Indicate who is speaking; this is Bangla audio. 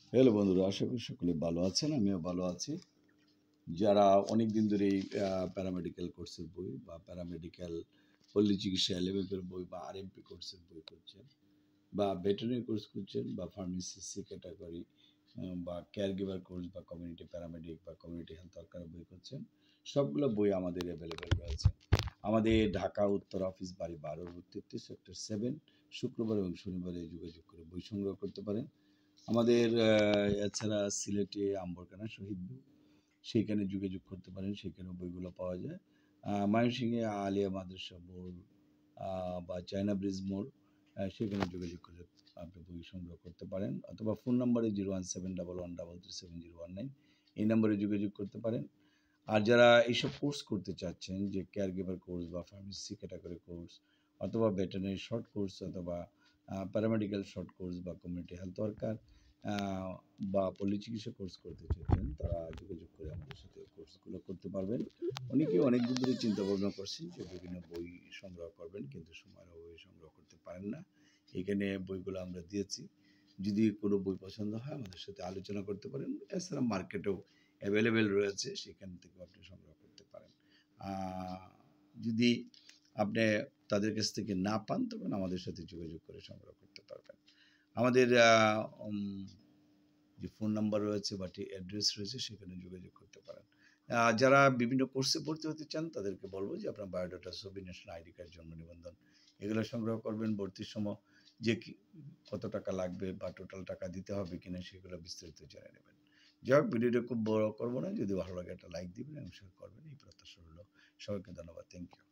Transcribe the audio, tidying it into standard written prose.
Speaker 1: হ্যালো বন্ধুরা, আশা করি সকলে ভালো আছেন। আমিও ভালো আছি। যারা অনেক দিন ধরে এই প্যারামেডিক্যাল কোর্সের বই বা প্যারামেডিক্যাল পল্লী চিকিৎসা এলএমএফের বই বা আরএমপি কোর্সের বই করছেন, বা ভেটেরিনারি কোর্স করছেন, বা ফার্মেসি সি ক্যাটাগরি বা কেয়ার গিভার কোর্স বা কমিউনিটি প্যারামেডিক বা কমিউনিটি হেলথ ওয়ার্কার বই করছেন, সবগুলো বই আমাদের অ্যাভেলেবেল রয়েছে। আমাদের ঢাকা উত্তর অফিস বাড়ি 12-33 সেক্টর 7, শুক্রবার এবং শনিবারে যোগাযোগ করে বই সংগ্রহ করতে পারেন। আমাদের এছাড়া সিলেটে আম্বরকানা শহীদ বই, সেইখানে যোগাযোগ করতে পারেন, সেখানেও বইগুলো পাওয়া যায়। ময়মনসিংহে আলিয়া মাদ্রাসা মোড় বা চায়না ব্রিজ মোড়, সেখানে যোগাযোগ করে আপনি বই সংগ্রহ করতে পারেন, অথবা ফোন নাম্বারে 01711337019 এই নাম্বারে যোগাযোগ করতে পারেন। আর যারা এইসব কোর্স করতে চাচ্ছেন, যে কেয়ার গিভার কোর্স বা ফার্মেসি ক্যাটাগরি কোর্স অথবা ভেটেরিনারি শর্ট কোর্স অথবা প্যারামেডিক্যাল শর্ট কোর্স বা কমিউনিটি হেলথ ওয়ার্কার বা পল্লী চিকিৎসা কোর্স করতে চাচ্ছেন, তারা যোগাযোগ করে আমাদের সাথে কোর্সগুলো করতে পারবেন। অনেকে অনেক দিন ধরে চিন্তা ভাবনা করছেন যে বিভিন্ন বই সংগ্রহ করবেন, কিন্তু সময়ের অভাবে সংগ্রহ করতে পারেন না। এখানে বইগুলো আমরা দিয়েছি। যদি কোনো বই পছন্দ হয় আমাদের সাথে আলোচনা করতে পারেন। এছাড়া মার্কেটেও অ্যাভেলেবেল রয়েছে, সেখান থেকে আপনি সংগ্রহ করতে পারেন। যদি আপনি তাদের কাছ থেকে না পান, তখন আমাদের সাথে যোগাযোগ করে সংগ্রহ করতে পারবেন। আমাদের যে ফোন নাম্বার রয়েছে বা অ্যাড্রেস রয়েছে, সেখানে যোগাযোগ করতে পারেন। যারা বিভিন্ন কোর্সে ভর্তি হতে চান, তাদেরকে বলবো যে আপনার বায়োডাটা, ছবি, ন্যাশনাল আইডি কার্ড, জন্ম নিবন্ধন এগুলো সংগ্রহ করবেন। ভর্তির সময় যে কত টাকা লাগবে বা টোটাল টাকা দিতে হবে কিনা, সেগুলো বিস্তারিত জেনে নেবেন। যাই হোক, ভিডিওটা খুব বড় করবো না, যদি ভালো লাগে একটা লাইক দিবেন এবং শেয়ার করবেন, এই প্রত্যাশা রইল। সবাইকে ধন্যবাদ। Thank you.